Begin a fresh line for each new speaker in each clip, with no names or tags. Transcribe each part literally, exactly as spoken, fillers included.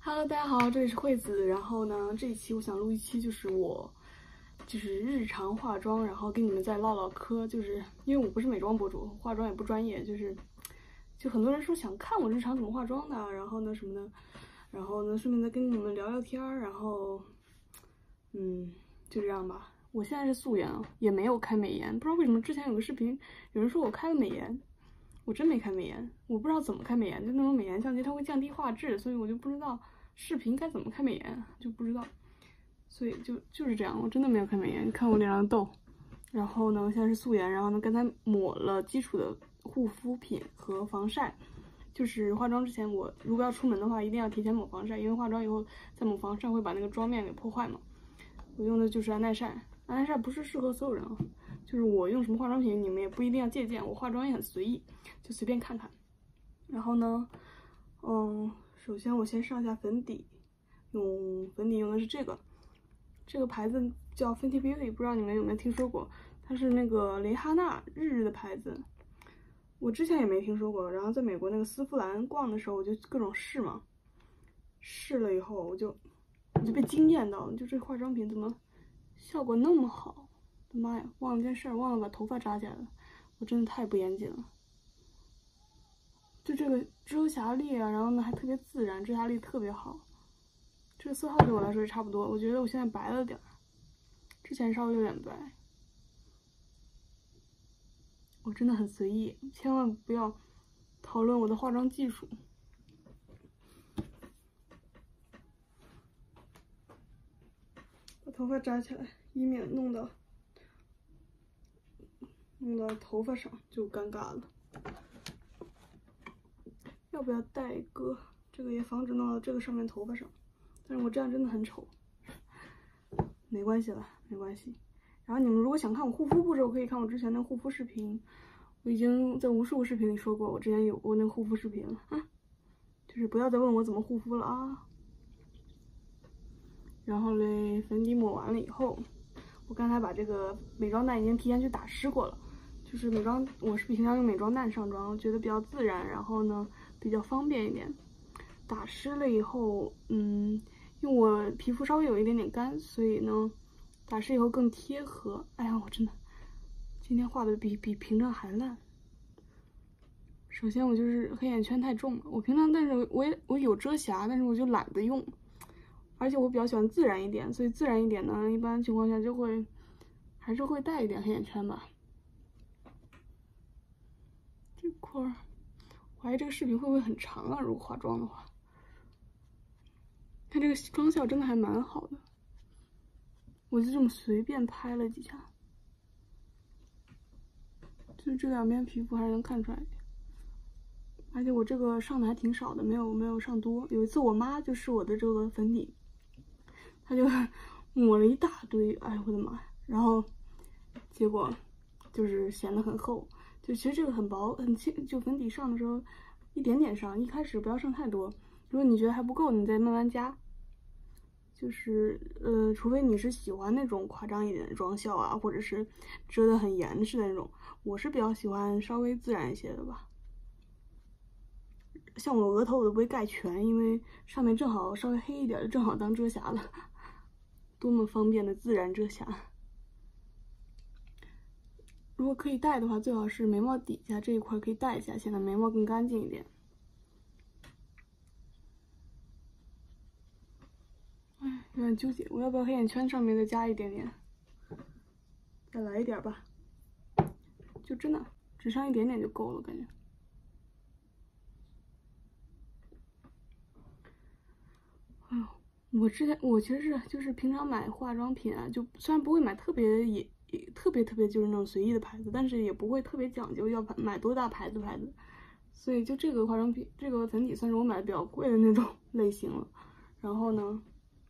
Hello，大家好，这里是惠子。然后呢，这一期我想录一期，就是我就是日常化妆，然后跟你们再唠唠嗑。就是因为我不是美妆博主，化妆也不专业，就是就很多人说想看我日常怎么化妆的，然后呢什么的，然后呢顺便再跟你们聊聊天儿，然后嗯就这样吧。我现在是素颜啊，也没有开美颜，不知道为什么之前有个视频有人说我开了美颜。我真没开美颜，我不知道怎么开美颜，就那种美颜相机它会降低画质，所以我就不知道视频该怎么开美颜，就不知道，所以就就是这样，我真的没有开美颜。你看我脸上痘，然后呢，现在是素颜，然后呢，刚才抹了基础的护肤品和防晒，就是化妆之前我如果要出门的话，一定要提前抹防晒，因为化妆以后再抹防晒会把那个妆面给破坏嘛。我用的就是安耐晒，安耐晒不是适合所有人啊。就是我用什么化妆品，你们也不一定要借鉴。我化妆也很随意，就随便看看。然后呢，嗯，首先我先上一下粉底，用粉底用的是这个，这个牌子叫 Fenty Beauty， 不知道你们有没有听说过？它是那个蕾哈娜日日的牌子，我之前也没听说过。然后在美国那个丝芙兰逛的时候，我就各种试嘛，试了以后我就我就被惊艳到了，就这化妆品怎么效果那么好？妈呀，忘了件事儿，忘了把头发扎起来了，我真的太不严谨了。就这个遮瑕力啊，然后呢还特别自然，遮瑕力特别好。这个色号对我来说也差不多，我觉得我现在白了点儿，之前稍微有点白。我真的很随意，千万不要讨论我的化妆技术。把头发扎起来，以免弄到。弄到头发上就尴尬了。要不要带一个？这个也防止弄到这个上面头发上，但是我这样真的很丑。没关系了，没关系。然后你们如果想看我护肤步骤，可以看我之前的护肤视频。我已经在无数个视频里说过，我之前有过那个护肤视频了啊。就是不要再问我怎么护肤了啊。然后嘞，粉底抹完了以后，我刚才把这个美妆蛋已经提前去打湿过了。就是美妆，我是平常用美妆蛋上妆，觉得比较自然，然后呢比较方便一点。打湿了以后，嗯，因为我皮肤稍微有一点点干，所以呢，打湿以后更贴合。哎呀，我真的今天画的比比平常还烂。首先我就是黑眼圈太重了，我平常但是我也我有遮瑕，但是我就懒得用，而且我比较喜欢自然一点，所以自然一点呢，一般情况下就会还是会带一点黑眼圈吧。这块儿，我怀疑这个视频会不会很长啊？如果化妆的话，看这个妆效真的还蛮好的，我就这么随便拍了几下，就是这两边皮肤还是能看出来的。而且我这个上的还挺少的，没有没有上多。有一次我妈就试我的这个粉底，她就抹了一大堆，哎我的妈呀！然后结果就是显得很厚。就其实这个很薄很轻，就粉底上的时候一点点上，一开始不要上太多。如果你觉得还不够，你再慢慢加。就是呃，除非你是喜欢那种夸张一点的妆效啊，或者是遮得很严实的那种，我是比较喜欢稍微自然一些的吧。像我额头我都不会盖全，因为上面正好稍微黑一点，正好当遮瑕了，多么方便的自然遮瑕。如果可以带的话，最好是眉毛底下这一块可以带一下，显得眉毛更干净一点。哎，有点纠结，我要不要黑眼圈上面再加一点点？再来一点吧，就真的只上一点点就够了，感觉。哎呦，我之前我其实是就是平常买化妆品啊，就虽然不会买特别也。特别特别就是那种随意的牌子，但是也不会特别讲究要买多大牌子牌子，所以就这个化妆品，这个粉底算是我买的比较贵的那种类型了。然后呢，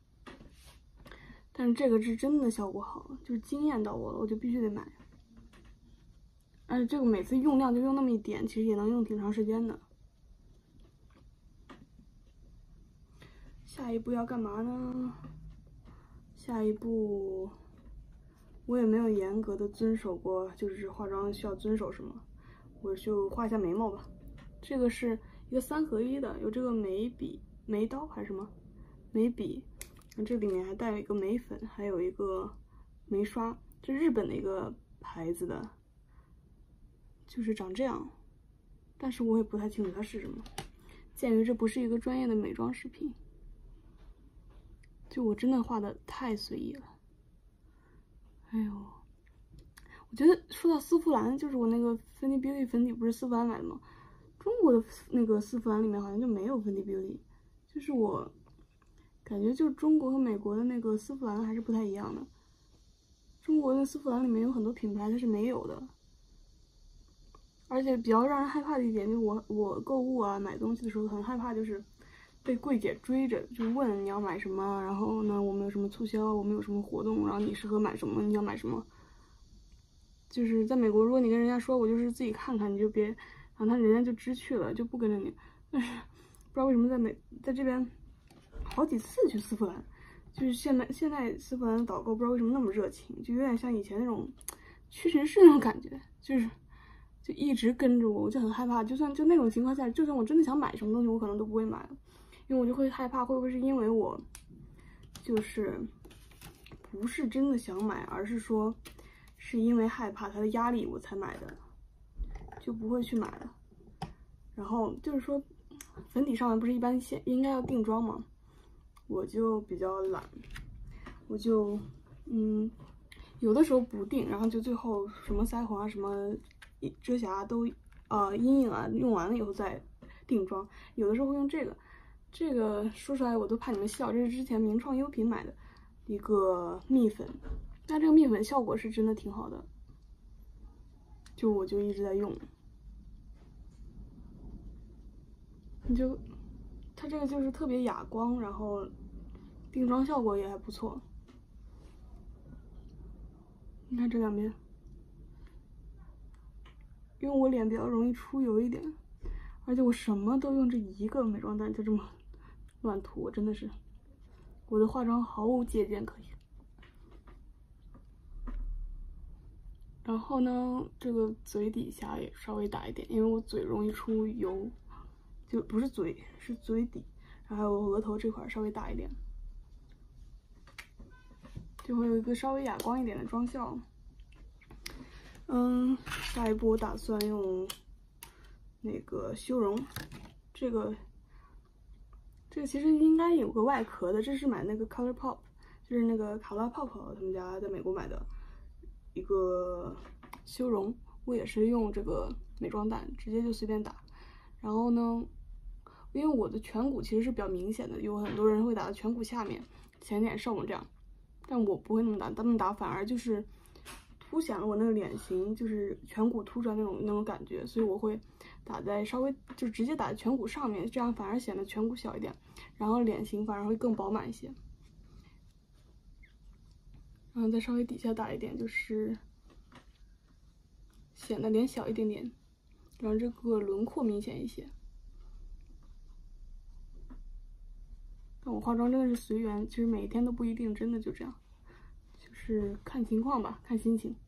但是这个是真的效果好，就是惊艳到我了，我就必须得买。而且这个每次用量就用那么一点，其实也能用挺长时间的。下一步要干嘛呢？下一步。我也没有严格的遵守过，就是化妆需要遵守什么，我就画一下眉毛吧。这个是一个三合一的，有这个眉笔、眉刀还是什么， 眉笔，这里面还带有一个眉粉，还有一个眉刷，这日本的一个牌子的，就是长这样，但是我也不太清楚它是什么。鉴于这不是一个专业的美妆视频，就我真的画的太随意了。哎呦，我觉得说到丝芙兰，就是我那个 Fenty Beauty 粉底不是丝芙兰买的吗？中国的那个丝芙兰里面好像就没有 Fenty Beauty， 就是我感觉就中国和美国的那个丝芙兰还是不太一样的。中国的丝芙兰里面有很多品牌它是没有的，而且比较让人害怕的一点就是我我购物啊买东西的时候很害怕，就是被柜姐追着就问你要买什么，然后呢我们有什么促销，我们有什么活动，然后你适合买什么，你要买什么。就是在美国，如果你跟人家说我就是自己看看，你就别，然后他人家就知趣了，就不跟着你。但是不知道为什么在美在这边好几次去丝芙兰，就是现在现在丝芙兰的导购不知道为什么那么热情，就有点像以前那种屈臣氏那种感觉，就是就一直跟着我，我就很害怕。就算就那种情况下，就算我真的想买什么东西，我可能都不会买了，因为我就会害怕会不会是因为我就是不是真的想买，而是说是因为害怕它的压力我才买的，就不会去买了。然后就是说粉底上面不是一般先应该要定妆吗？我就比较懒，我就嗯有的时候不定，然后就最后什么腮红啊什么遮瑕都呃阴影啊用完了以后再定妆，有的时候会用这个。这个说出来我都怕你们笑，这是之前名创优品买的一个蜜粉，但这个蜜粉效果是真的挺好的，就我就一直在用。你就它这个就是特别哑光，然后定妆效果也还不错。你看这两边，因为我脸比较容易出油一点，而且我什么都用这一个美妆蛋就这么乱涂，我真的是我的化妆毫无借鉴可言。然后呢，这个嘴底下也稍微打一点，因为我嘴容易出油，就不是嘴，是嘴底。然后还有额头这块稍微打一点，就会有一个稍微哑光一点的妆效。嗯，下一步我打算用那个修容，这个这个其实应该有个外壳的，这是买那个 ColourPop， 就是那个卡拉泡泡他们家在美国买的一个修容，我也是用这个美妆蛋直接就随便打。然后呢，因为我的颧骨其实是比较明显的，有很多人会打在颧骨下面，浅点瘦这样，但我不会那么打，他们打反而就是凸显了我那个脸型，就是颧骨凸出来那种那种感觉，所以我会打在稍微就直接打在颧骨上面，这样反而显得颧骨小一点，然后脸型反而会更饱满一些。然后再稍微底下打一点，就是显得脸小一点点，让这个轮廓明显一些。但我化妆真的是随缘，其实每一天都不一定真的就这样，就是看情况吧，看心情。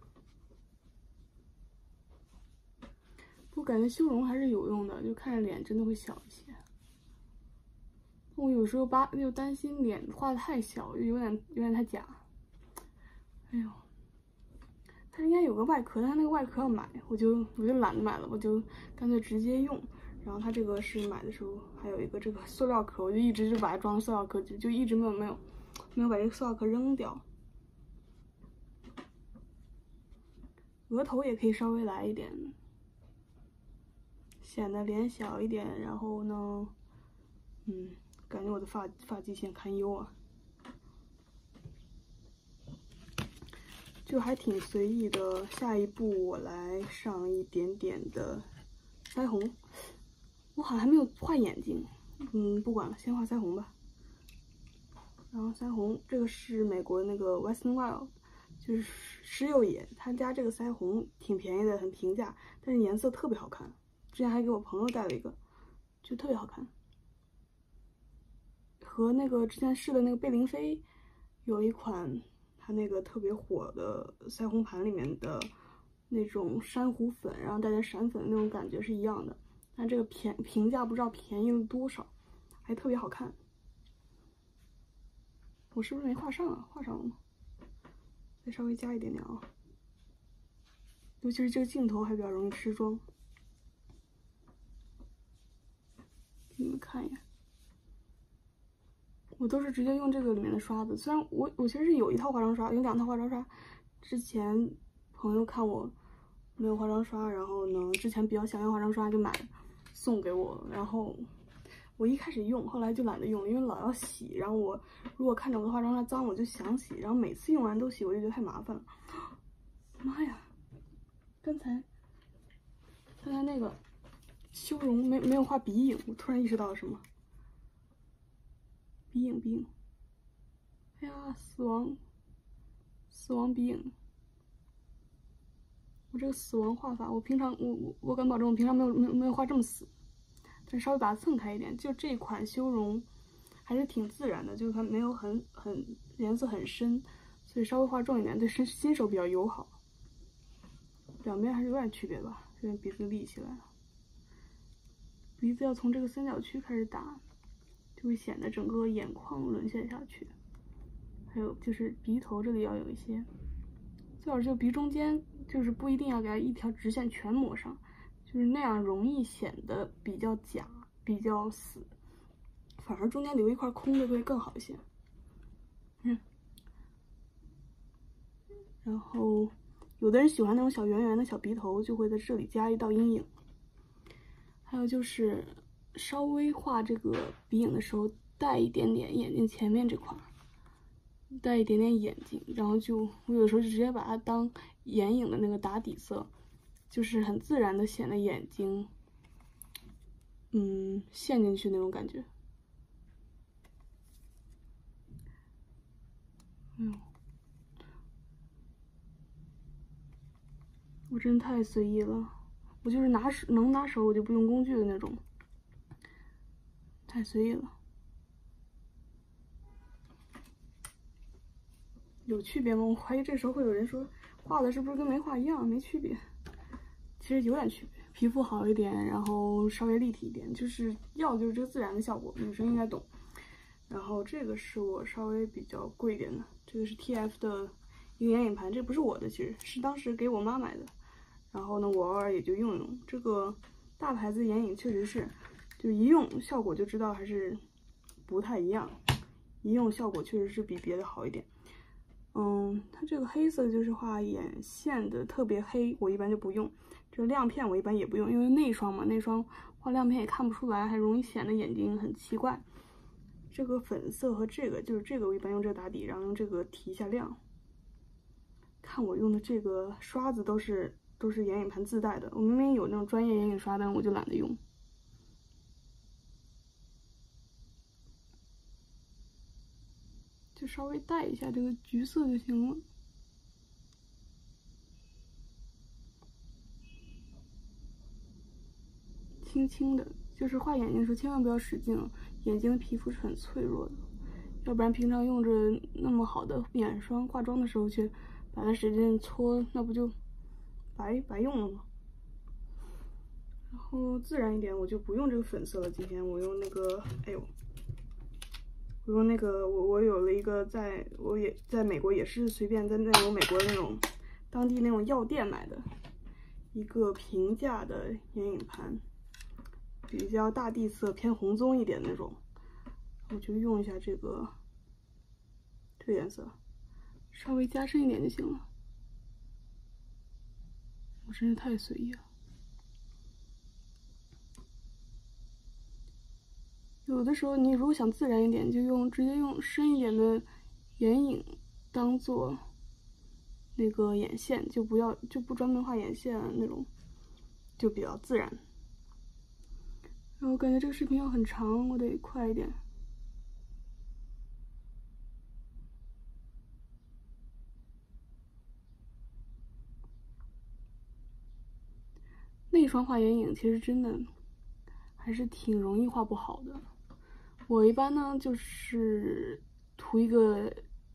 我感觉修容还是有用的，就看着脸真的会小一些。我有时候吧又担心脸画的太小，又有点有点太假。哎呦，它应该有个外壳，但它那个外壳要买，我就我就懒得买了，我就干脆直接用。然后它这个是买的时候还有一个这个塑料壳，我就一直就把它装塑料壳，就就一直没有没有没有把这个塑料壳扔掉。额头也可以稍微来一点，显得脸小一点。然后呢，嗯，感觉我的发发际线堪忧啊，就还挺随意的。下一步我来上一点点的腮红。我好像还没有画眼睛，嗯，不管了，先画腮红吧。然后腮红这个是美国那个 West N Wild， 就是石油野，他家这个腮红挺便宜的，很平价，但是颜色特别好看。之前还给我朋友带了一个，就特别好看。和那个之前试的那个贝玲妃有一款，它那个特别火的腮红盘里面的那种珊瑚粉，然后带点闪粉的那种感觉是一样的。但这个便评价不知道便宜了多少，还特别好看。 我是不是没画上啊？画上了吗？再稍微加一点点啊，尤其是这个镜头还比较容易吃妆。给你们看一眼，我都是直接用这个里面的刷子。虽然我我其实是有一套化妆刷，有两套化妆刷。之前朋友看我没有化妆刷，然后呢，之前比较想要化妆刷就买送给我，然后我一开始用，后来就懒得用了，因为老要洗。然后我如果看着我的化妆刷脏，我就想洗，然后每次用完都洗，我就觉得太麻烦了。妈呀！刚才刚才那个修容没没有画鼻影，我突然意识到了什么？鼻影鼻影，哎呀，死亡死亡鼻影。我这个死亡画法，我平常我我我敢保证，我平常没有没有没有画这么死，但稍微把它蹭开一点。就这款修容还是挺自然的，就是它没有很很颜色很深，所以稍微画重一点，对新新手比较友好。两边还是有点区别吧，这边鼻子立起来了，鼻子要从这个三角区开始打，就会显得整个眼眶沦陷下去。还有就是鼻头这里要有一些，最好就鼻中间，就是不一定要给它一条直线全抹上，就是那样容易显得比较假，比较死，反而中间留一块空的会更好一些。嗯，然后有的人喜欢那种小圆圆的小鼻头，就会在这里加一道阴影。还有就是稍微画这个鼻影的时候，带一点点眼睛前面这块，带一点点眼睛，然后就我有时候就直接把它当眼影的那个打底色，就是很自然的显得眼睛，嗯，陷进去那种感觉。嗯，我真的太随意了，我就是拿手能拿手我就不用工具的那种，太随意了。有区别吗？我怀疑这时候会有人说画的是不是跟没画一样，没区别。其实有点区别，皮肤好一点，然后稍微立体一点，就是要就是这个自然的效果，女生应该懂。然后这个是我稍微比较贵一点的，这个是 T F 的一个眼影盘，这不是我的，其实是当时给我妈买的。然后呢，我偶尔也就用用。这个大牌子眼影确实是，就一用效果就知道还是不太一样，一用效果确实是比别的好一点。嗯，它这个黑色就是画眼线的，特别黑，我一般就不用。这个亮片我一般也不用，因为内双嘛，内双画亮片也看不出来，还容易显得眼睛很奇怪。这个粉色和这个就是这个，我一般用这个打底，然后用这个提一下亮。看我用的这个刷子都是都是眼影盘自带的，我明明有那种专业眼影刷，但我就懒得用。就稍微带一下这个橘色就行了。轻轻的，就是画眼睛的时候千万不要使劲，眼睛的皮肤是很脆弱的，要不然平常用着那么好的眼霜，化妆的时候去把它使劲搓，那不就白白用了吗？然后自然一点，我就不用这个粉色了。今天我用那个，哎呦，我用那个，我我有了一个在，我也在美国也是随便在那种美国的那种当地那种药店买的一个平价的眼影盘。比较大地色偏红棕一点那种，我就用一下这个这个颜色，稍微加深一点就行了。我真是太随意了。有的时候你如果想自然一点，就用直接用深一点的眼影当做那个眼线，就不要就不专门画眼线那种，就比较自然。然后我感觉这个视频要很长，我得快一点。内双画眼影其实真的还是挺容易画不好的。我一般呢就是涂一个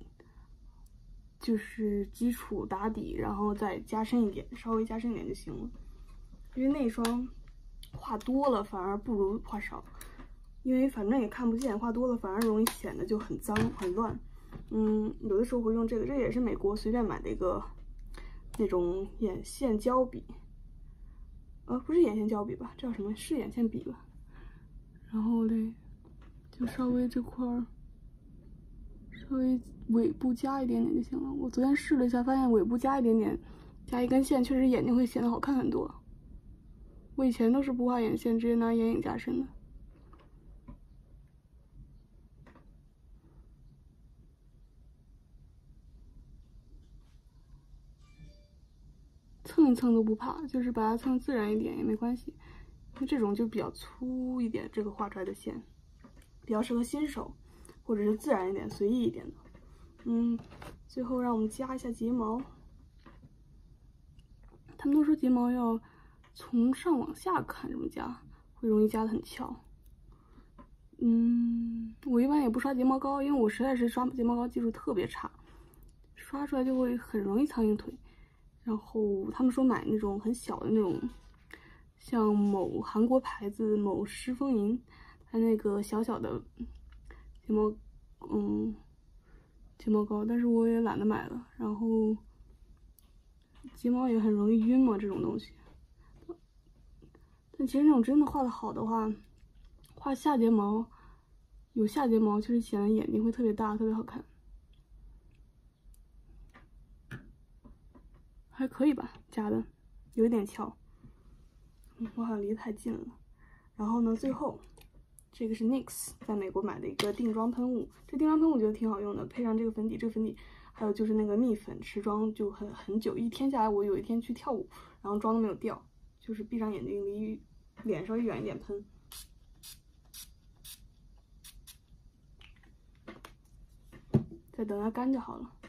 就是基础打底，然后再加深一点，稍微加深一点就行了。因为内双画多了反而不如画少，因为反正也看不见，画多了反而容易显得就很脏很乱。 嗯，有的时候会用这个，这也是美国随便买的一个那种眼线胶笔，呃，不是眼线胶笔吧？这叫什么？是眼线笔吧？然后嘞，就稍微这块儿稍微尾部加一点点就行了。我昨天试了一下，发现尾部加一点点，加一根线，确实眼睛会显得好看很多。我以前都是不画眼线，直接拿眼影加深的。蹭一蹭都不怕，就是把它蹭自然一点也没关系。因为这种就比较粗一点，这个画出来的线比较适合新手，或者是自然一点、随意一点的。嗯，最后让我们加一下睫毛。他们都说睫毛要从上往下看，这么加会容易加的很翘。嗯，我一般也不刷睫毛膏，因为我实在是刷睫毛膏技术特别差，刷出来就会很容易苍蝇腿。然后他们说买那种很小的那种，像某韩国牌子某诗风吟，它那个小小的睫毛，嗯，睫毛膏，但是我也懒得买了。然后睫毛也很容易晕嘛，这种东西。但其实那种真的画的好的话，画下睫毛，有下睫毛，就是显得眼睛会特别大，特别好看。还可以吧，加的有一点翘。嗯，我好像离得太近了。然后呢，最后这个是 N Y X 在美国买的一个定妆喷雾，这定妆喷雾我觉得挺好用的，配上这个粉底，这个粉底还有就是那个蜜粉，持妆就很很久，一天下来，我有一天去跳舞，然后妆都没有掉，就是闭上眼睛离脸稍微远一点喷。再等它干就好了。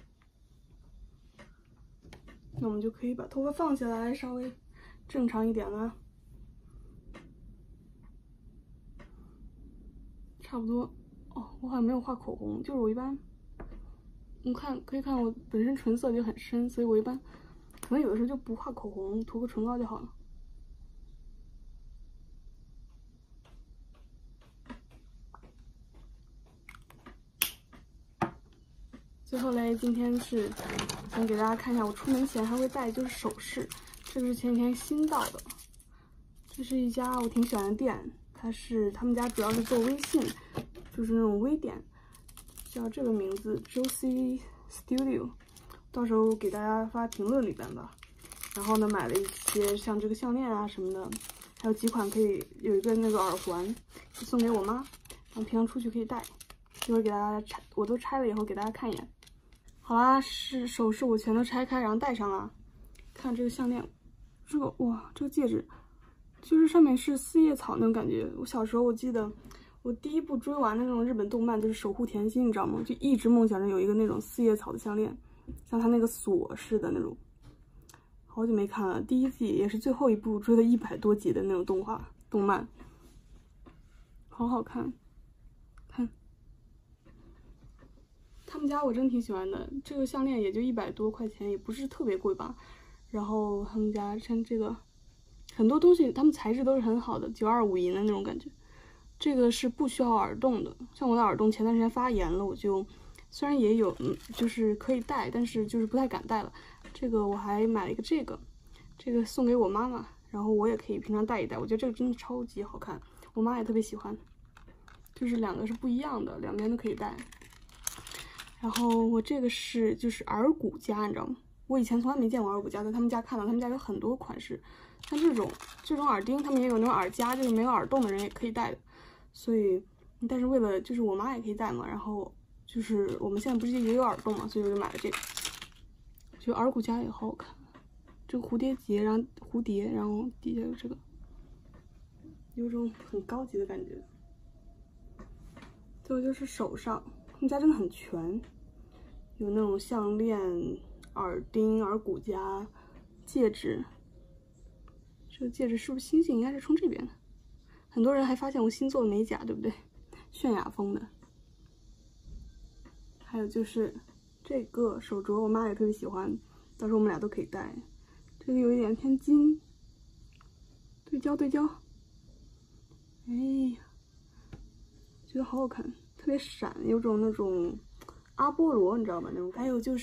那我们就可以把头发放下来，稍微正常一点了。差不多。哦，我好像没有画口红，就是我一般，你看可以看我本身唇色就很深，所以我一般可能有的时候就不画口红，涂个唇膏就好了。最后嘞，今天是想给大家看一下，我出门前还会带就是首饰，这个是前几天新到的，这是一家我挺喜欢的店，它是他们家主要是做微信，就是那种微店，叫这个名字 Juicy Studio， 到时候给大家发评论里边吧。然后呢，买了一些像这个项链啊什么的，还有几款可以有一个那个耳环，就送给我妈，然后平常出去可以戴。一会儿给大家拆，我都拆了以后给大家看一眼。好啦，是首饰我全都拆开，然后戴上了。看这个项链，这个哇，这个戒指，就是上面是四叶草那种感觉。我小时候我记得，我第一部追完的那种日本动漫就是《守护甜心》，你知道吗？就一直梦想着有一个那种四叶草的项链，像它那个锁似的那种。好久没看了，第一季也是最后一部追了一百多集的那种动画动漫，好好看。看，他们家我真挺喜欢的，这个项链也就一百多块钱，也不是特别贵吧。然后他们家像这个，很多东西他们材质都是很好的，九二五银的那种感觉。这个是不需要耳洞的，像我的耳洞前段时间发炎了，我就虽然也有，嗯，就是可以戴，但是就是不太敢戴了。这个我还买了一个这个，这个送给我妈妈，然后我也可以平常戴一戴，我觉得这个真的超级好看，我妈也特别喜欢。就是两个是不一样的，两边都可以戴。然后我这个是就是耳骨夹，你知道吗？我以前从来没见过耳骨夹，在他们家看到，他们家有很多款式，像这种这种耳钉，他们也有那种耳夹，就是没有耳洞的人也可以戴的。所以，但是为了就是我妈也可以戴嘛，然后就是我们现在不是也有耳洞嘛，所以我就买了这个。觉得耳骨夹也好好看，这个蝴蝶结，然后蝴蝶，然后底下有这个，有种很高级的感觉。最后就是手上，他们家真的很全，有那种项链、耳钉、耳骨夹、戒指。这个戒指是不是星星？应该是冲这边的。很多人还发现我新做的美甲，对不对？泫雅风的。还有就是这个手镯，我妈也特别喜欢，到时候我们俩都可以戴。这个有一点偏金，对焦对焦。哎呀，觉得好好看，特别闪，有种那种阿波罗，你知道吗？那种。还有就是，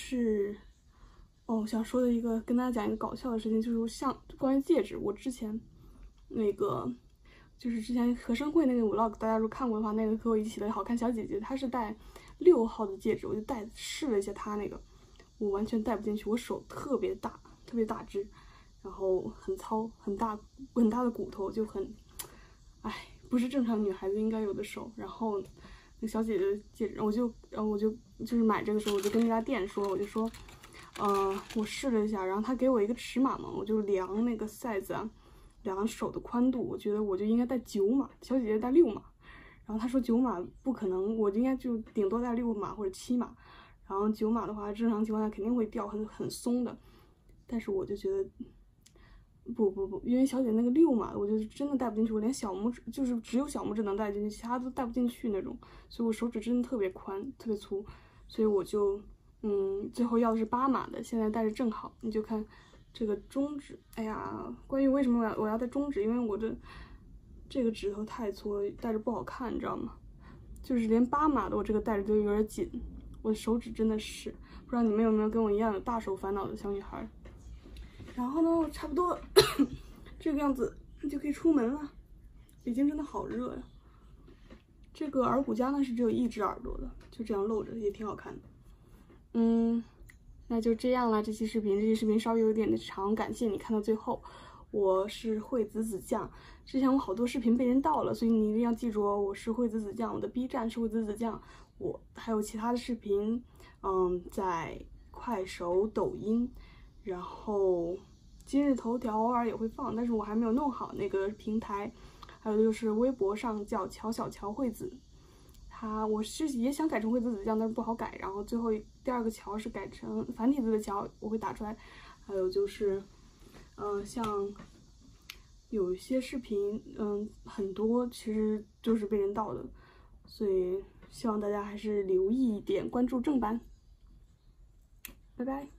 哦，我想说的一个跟大家讲一个搞笑的事情，就是像关于戒指，我之前那个就是之前合生汇那个 vlog， 大家如果看过的话，那个和我一起的好看小姐姐，她是戴六号的戒指，我就戴试了一下她那个，我完全戴不进去，我手特别大，特别大只，然后很糙，很大很大的骨头，就很，哎，不是正常女孩子应该有的手。然后那小姐姐的戒指，我就然后我就就是买这个时候，我就跟那家店说，我就说，呃，我试了一下，然后他给我一个尺码嘛，我就量那个 size 啊。量手的宽度，我觉得我就应该带九码，小姐姐带六码，然后她说九码不可能，我应该就顶多带六码或者七码，然后九码的话，正常情况下肯定会掉很很松的，但是我就觉得不不不，因为小姐那个六码，我就真的戴不进去，我连小拇指就是只有小拇指能戴进去，其他都戴不进去那种，所以我手指真的特别宽，特别粗，所以我就嗯，最后要的是八码的，现在戴着正好，你就看。这个中指，哎呀，关于为什么我要我要戴中指，因为我这这个指头太粗了，戴着不好看，你知道吗？就是连八码的我这个戴着都有点紧，我的手指真的是，不知道你们有没有跟我一样有大手烦恼的小女孩？然后呢，我差不多这个样子就可以出门了。北京真的好热呀！这个耳骨夹呢是只有一只耳朵的，就这样露着，也挺好看的。嗯。那就这样了，这期视频，这期视频稍微有点的长，感谢你看到最后。我是惠子子酱，之前我好多视频被人盗了，所以你一定要记住哦，我是惠子子酱，我的 B 站是惠子子酱，我还有其他的视频，嗯，在快手、抖音，然后今日头条偶尔也会放，但是我还没有弄好那个平台，还有就是微博上叫乔小乔惠子。它我是也想改成惠子子酱，但是不好改。然后最后第二个乔是改成繁体字的乔，我会打出来。还有就是，嗯、呃，像有一些视频，嗯，很多其实就是被人盗的，所以希望大家还是留意一点，关注正版。拜拜。